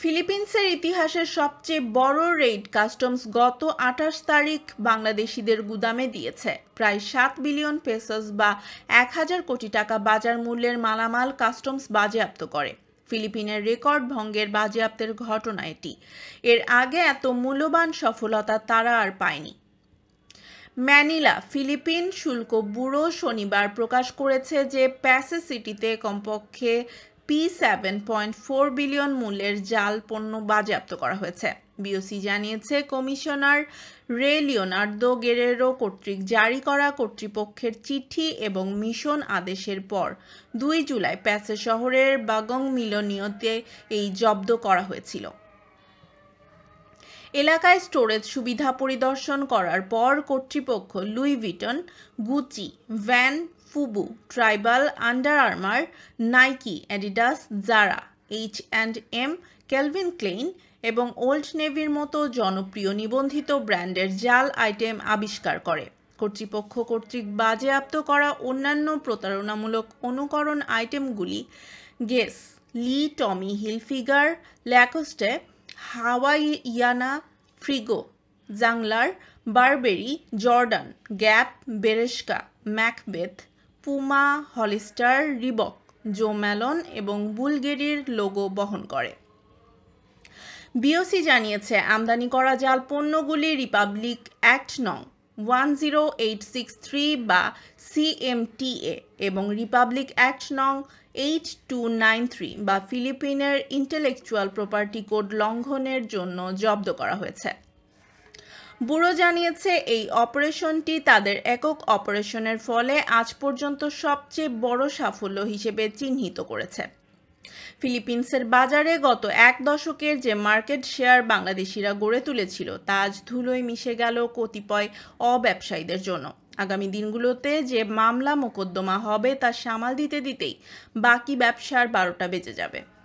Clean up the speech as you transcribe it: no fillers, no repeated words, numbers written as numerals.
ফিলিপিন্সের ইতিহাসের সবচেয়ে বড় রেইড কাস্টমস গত ২৮ তারিখ বাংলাদেশিদের গুদামে দিয়েছে। প্রায় ৭ বিলিয়ন পেসোস বা ১,০০০ কোটি টাকা বাজার মূল্যের মালামাল কাস্টমস বাজেয়াপ্ত করে। ফিলিপিনের রেকর্ড ভঙ্গের বাজেয়াপ্তের ঘটনা এটি। এর আগে এত মূল্যবান সফলতা তারা আর পায়নি। ম্যানিলা ফিলিপিন শুল্ক ব্যুরো শনিবার প্রকাশ করেছে যে প্যাসে সিটিতে কমপক্ষে P7.4 বিলিয়ন মূল্যের জাল পণ্য বাজেয়াপ্ত করা হয়েছে। বিওসি জানিয়েছে, কমিশনার রে লিওনার্দো গেরেরো কর্তৃক জারি করা কর্তৃপক্ষের চিঠি এবং মিশন আদেশের পর ২ জুলাই প্যাসে শহরের বাগং মিলনীয়তে এই জব্দ করা হয়েছিল। এলাকায় স্টোরেজ সুবিধা পরিদর্শন করার পর কর্তৃপক্ষ Louis Vuitton, Gucci, Van, Fubu, Tribal, Under Armour, Nike, Adidas, Zara, H&M, Calvin Klein এবং ওল্ড নেভির মতো জনপ্রিয় নিবন্ধিত ব্র্যান্ডের জাল আইটেম আবিষ্কার করে। কর্তৃপক্ষ কর্তৃক বাজেয়াপ্ত করা অন্যান্য প্রতারণামূলক অনুকরণ আইটেমগুলি Guess, Lee Tommy Hilfiger, Lacoste, Havaianas, Frigo, Jungler, Burberry, Jordan, Gap, Bershka, Macbeth, Puma, Hollister, Reebok, Jo Malone এবং বুলগেরির লোগো বহন করে। বিওসি জানিয়েছে, আমদানি করা জাল পণ্যগুলি রিপাবলিক অ্যাক্ট নং 10863 বা CMTA এবং রিপাবলিক অ্যাক্ট নং 8293 বা ফিলিপিনের ইন্টেলেকচুয়াল প্রপার্টি কোড লঙ্ঘনের জন্য জব্দ করা হয়েছে। ব্যুরো জানিয়েছে, এই অপারেশনটি তাদের একক অপারেশনের ফলে আজ পর্যন্ত সবচেয়ে বড় সাফল্য হিসেবে চিহ্নিত করেছে। ফিলিপিন্সের বাজারে গত এক দশকের যে মার্কেট শেয়ার বাংলাদেশিরা গড়ে তুলেছিল তা আজ ধুলোয় মিশে গেল কতিপয় অব্যবসায়ীদের জন্য। আগামী দিনগুলোতে যে মামলা মোকদ্দমা হবে তা সামাল দিতে দিতেই বাকি ব্যবসার ১২টা বেজে যাবে।